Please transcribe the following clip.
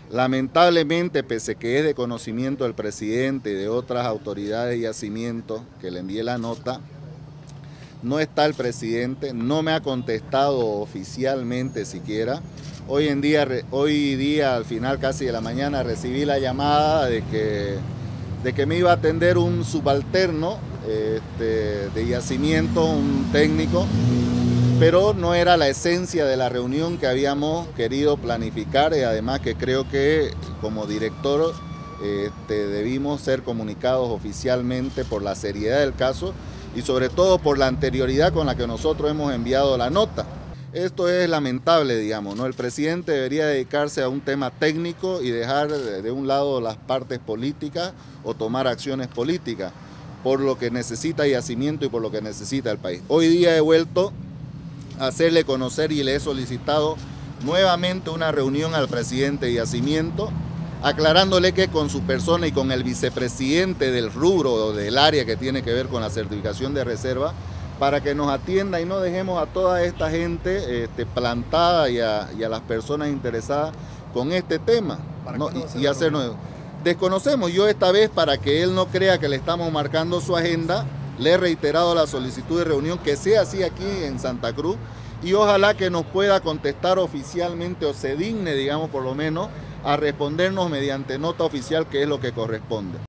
Lamentablemente, pese que es de conocimiento del presidente y de otras autoridades de yacimiento que le envié la nota, no está el presidente, no me ha contestado oficialmente siquiera. Hoy día, al final casi de la mañana, recibí la llamada de que me iba a atender un subalterno de yacimiento, un técnico, pero no era la esencia de la reunión que habíamos querido planificar, y además que creo que como director debimos ser comunicados oficialmente por la seriedad del caso y sobre todo por la anterioridad con la que nosotros hemos enviado la nota. Esto es lamentable, digamos, ¿no? El presidente debería dedicarse a un tema técnico y dejar de un lado las partes políticas o tomar acciones políticas por lo que necesita Yacimiento y por lo que necesita el país. Hoy día he vuelto a hacerle conocer y le he solicitado nuevamente una reunión al presidente de Yacimiento, aclarándole que con su persona y con el vicepresidente del rubro o del área que tiene que ver con la certificación de reserva, para que nos atienda y no dejemos a toda esta gente plantada y a las personas interesadas con este tema, ¿no? y hacernos... Desconocemos, yo esta vez, para que él no crea que le estamos marcando su agenda, le he reiterado la solicitud de reunión, que sea así aquí en Santa Cruz, y ojalá que nos pueda contestar oficialmente o se digne, digamos, por lo menos, a respondernos mediante nota oficial, que es lo que corresponde.